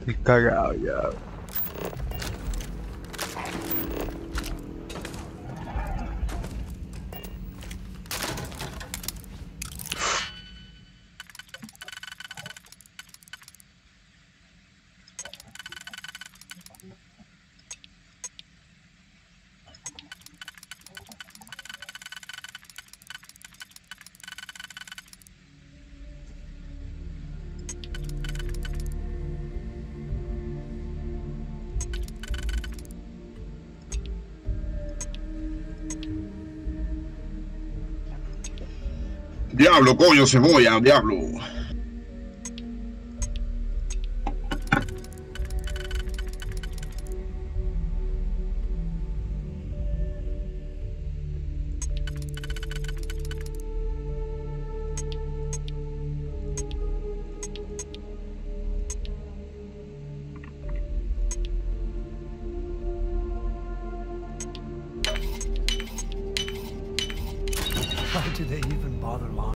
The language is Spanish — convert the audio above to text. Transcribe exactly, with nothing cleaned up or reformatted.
Estoy cagado ya. Diablo, coño, cebolla, diablo. Why do they even bother launching?